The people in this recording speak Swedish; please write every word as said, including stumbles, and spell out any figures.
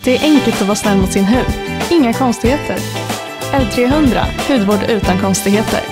Det är enkelt att vara snäll mot sin hud. Inga konstigheter. R trehundra, hudvård utan konstigheter.